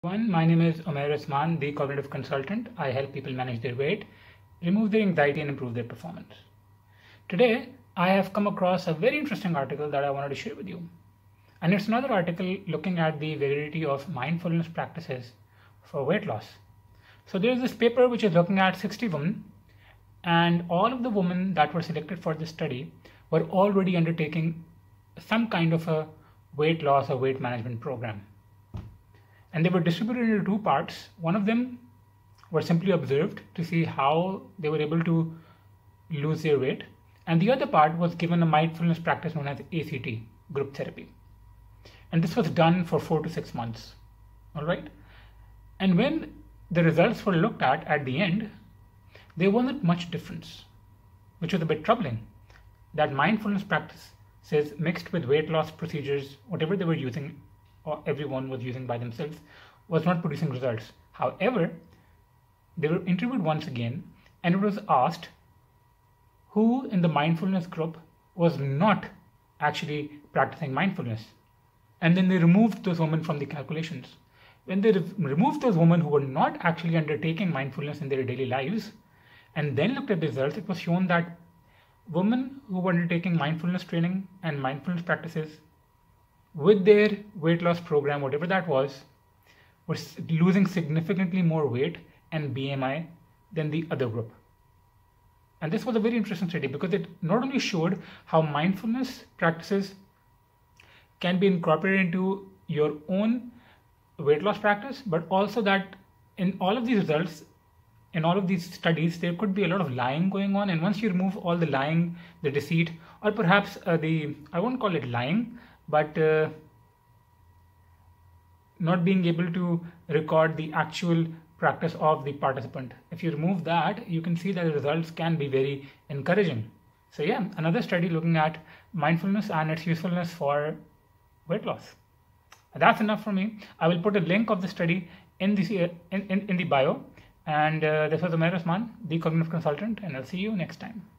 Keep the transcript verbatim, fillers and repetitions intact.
One, my name is Umair Usman, the cognitive consultant. I help people manage their weight, remove their anxiety, and improve their performance. Today, I have come across a very interesting article that I wanted to share with you. And it's another article looking at the validity of mindfulness practices for weight loss. So there's this paper which is looking at sixty women, and all of the women that were selected for this study were already undertaking some kind of a weight loss or weight management program. And they were distributed into two parts. One of them were simply observed to see how they were able to lose their weight. And the other part was given a mindfulness practice known as A C T, group therapy. And this was done for four to six months. All right. And when the results were looked at at the end, there wasn't much difference, which was a bit troubling. That mindfulness practices mixed with weight loss procedures, whatever they were using, or everyone was using by themselves, was not producing results. However, they were interviewed once again, and it was asked who in the mindfulness group was not actually practicing mindfulness. And then they removed those women from the calculations. When they re- removed those women who were not actually undertaking mindfulness in their daily lives, and then looked at the results, it was shown that women who were undertaking mindfulness training and mindfulness practices with their weight loss program, whatever that was, were losing significantly more weight and B M I than the other group. And this was a very interesting study because it not only showed how mindfulness practices can be incorporated into your own weight loss practice, but also that in all of these results, in all of these studies, there could be a lot of lying going on. And once you remove all the lying, the deceit, or perhaps uh, the, I won't call it lying, but uh, not being able to record the actual practice of the participant. If you remove that, you can see that the results can be very encouraging. So yeah, another study looking at mindfulness and its usefulness for weight loss. That's enough for me. I will put a link of the study in the, in, in, in the bio. And uh, this was Umair Usman, the cognitive consultant, and I'll see you next time.